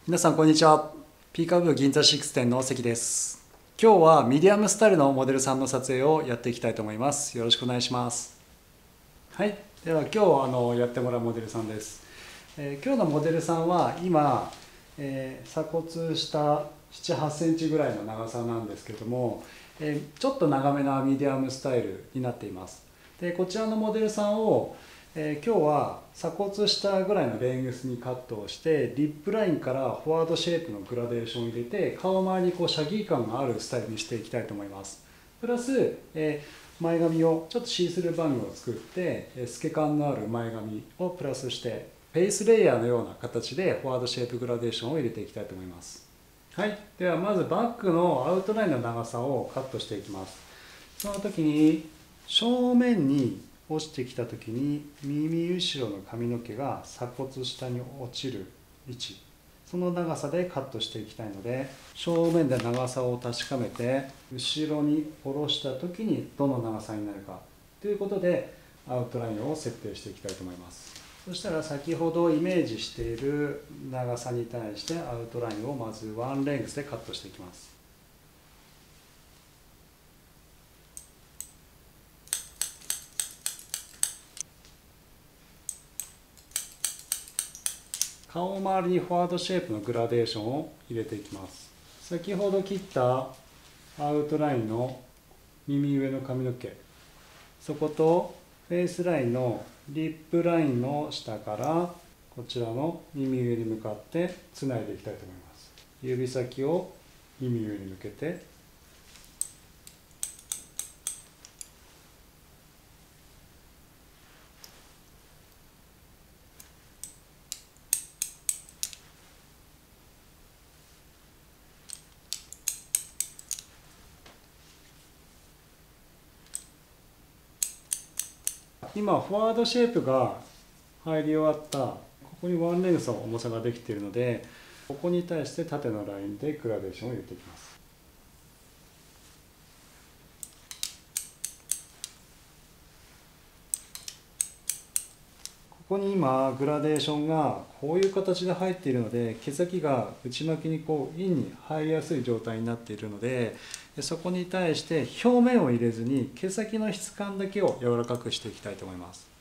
皆さんこんにちは。ピーカーブ銀座6店の関です。今日はミディアムスタイルのモデルさんの撮影をやっていきたいと思います。よろしくお願いします。はい、では今日やってもらうモデルさんです。今日のモデルさんは今、鎖骨下7、8センチぐらいの長さなんですけども、ちょっと長めなミディアムスタイルになっています。でこちらのモデルさんを今日は鎖骨下ぐらいのレングスにカットをしてリップラインからフォワードシェイプのグラデーションを入れて顔周りにシャギー感があるスタイルにしていきたいと思います。プラス、前髪をちょっとシースルーバングを作って透け感のある前髪をプラスしてフェイスレイヤーのような形でフォワードシェイプグラデーションを入れていきたいと思います。はい、ではまずバックのアウトラインの長さをカットしていきます。その時に正面に落ちてきた時に耳後ろの髪の毛が鎖骨下に落ちる位置、その長さでカットしていきたいので、正面で長さを確かめて後ろに下ろした時にどの長さになるかということでアウトラインを設定していきたいと思います。そしたら先ほどイメージしている長さに対してアウトラインをまずワンレングスでカットしていきます。顔周りにフォワードシェイプのグラデーションを入れていきます。先ほど切ったアウトラインの耳上の髪の毛、そことフェイスラインのリップラインの下からこちらの耳上に向かってつないでいきたいと思います。指先を耳上に向けて今フォワードシェイプが入り終わった、ここにワンレングスの重さができているので、ここに対して縦のラインでグラデーションを入れていきます。ここに今グラデーションがこういう形で入っているので、毛先が内巻きにインに入りやすい状態になっているので、そこに対して表面を入れずに毛先の質感だけを柔らかくしていきたいと思います。